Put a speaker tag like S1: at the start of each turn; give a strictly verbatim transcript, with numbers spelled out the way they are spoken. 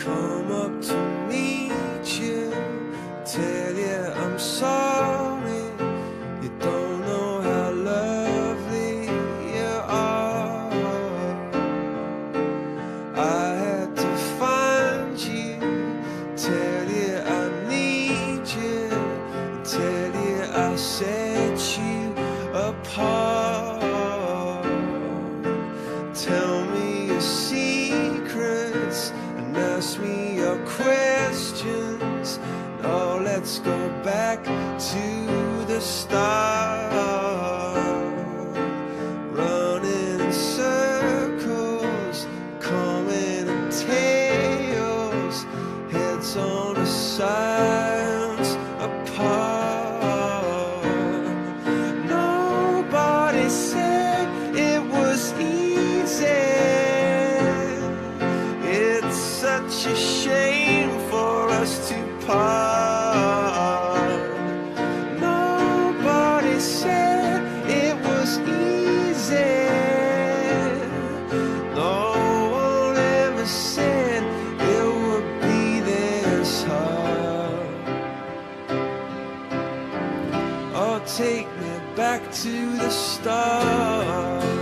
S1: come up to meet you, tell you I'm sorry. You don't know how lovely you are. I had to find you, tell you I need you, tell you I set you apart. Tell me your secrets and ask me your questions. Now let's go back to the start. Running in circles, coming in tails, heads on the sides apart. Nobody said it was easy. It's such a shame for us to part. Nobody said it was easy. No one ever said it would be this hard. Oh, take me back to the start.